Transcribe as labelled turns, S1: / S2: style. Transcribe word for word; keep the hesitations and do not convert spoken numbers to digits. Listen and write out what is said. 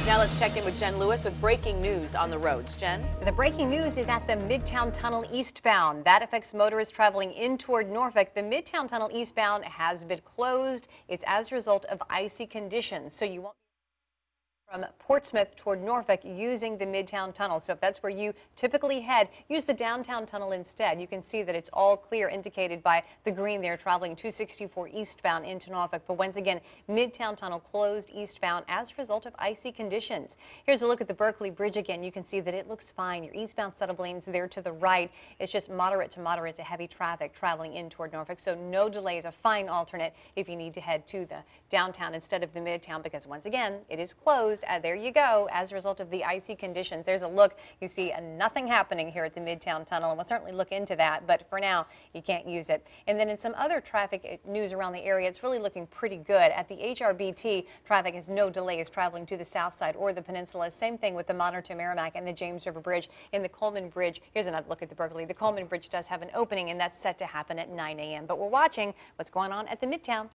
S1: Now let's check in with Jen Lewis with breaking news on the roads. Jen?
S2: The breaking news is at the Midtown Tunnel eastbound. That affects motorists traveling in toward Norfolk. The Midtown Tunnel eastbound has been closed. It's as a result of icy conditions, so you won't from Portsmouth toward Norfolk using the Midtown Tunnel. So if that's where you typically head, use the downtown tunnel instead. You can see that it's all clear, indicated by the green there, traveling two sixty-four eastbound into Norfolk. But once again, Midtown Tunnel closed eastbound as a result of icy conditions. Here's a look at the Berkeley Bridge again. You can see that it looks fine. Your eastbound set of lanes there to the right. It's just moderate to moderate to heavy traffic traveling in toward Norfolk. So no delays, a fine alternate if you need to head to the downtown instead of the Midtown, because once again, it is closed. Uh, there you go, as a result of the icy conditions. There's a look. You see uh, nothing happening here at the Midtown Tunnel, and we'll certainly look into that, but for now, you can't use it. And then in some other traffic news around the area, it's really looking pretty good. At the H R B T, traffic has no delays traveling to the south side or the peninsula. Same thing with the Monterey to Merrimack and the James River Bridge. In the Coleman Bridge, here's another look at the Berkeley. The Coleman Bridge does have an opening, and that's set to happen at nine A M But we're watching what's going on at the Midtown.